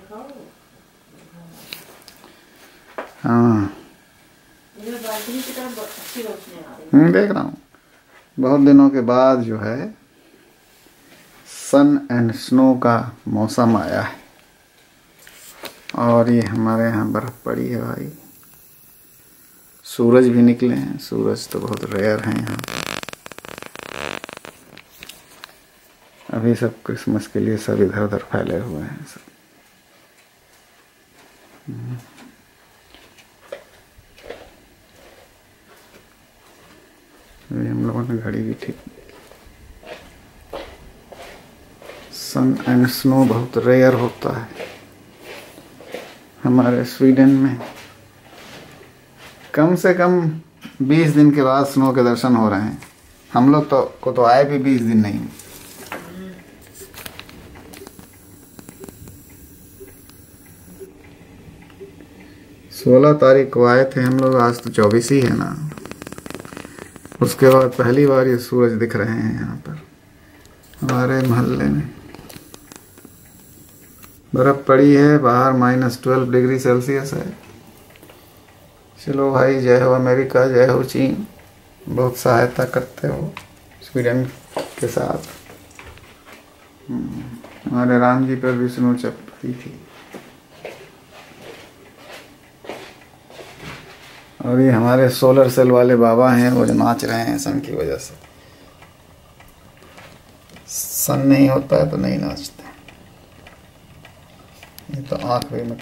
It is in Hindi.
हाँ देख रहा हूँ। बहुत दिनों के बाद जो है सन एंड स्नो का मौसम आया है और ये हमारे यहाँ बर्फ पड़ी है भाई। सूरज भी निकले हैं। सूरज तो बहुत रेयर हैं यहाँ पे। अभी सब क्रिसमस के लिए सब इधर उधर फैले हुए हैं सब। अभी हम लोगों ने घड़ी भी ठीक। सन एंड स्नो बहुत रेयर होता है हमारे स्वीडन में। कम से कम 20 दिन के बाद स्नो के दर्शन हो रहे हैं। हम लोग तो आए भी 20 दिन नहीं। सोलह तारीख को आए थे हम लोग। आज तो 24 ही है ना। उसके बाद पहली बार ये सूरज दिख रहे हैं यहाँ पर हमारे मोहल्ले में। बर्फ पड़ी है बाहर। -12 डिग्री सेल्सियस है। चलो भाई, जय हो अमेरिका, जय हो चीन। बहुत सहायता करते हो स्वीडन के साथ। हमारे राम जी पर भी स्नो चपी थी। और ये हमारे सोलर सेल वाले बाबा हैं, वो जो नाच रहे हैं सन की वजह से। सन नहीं होता है तो नहीं नाचते। ये तो आँख भी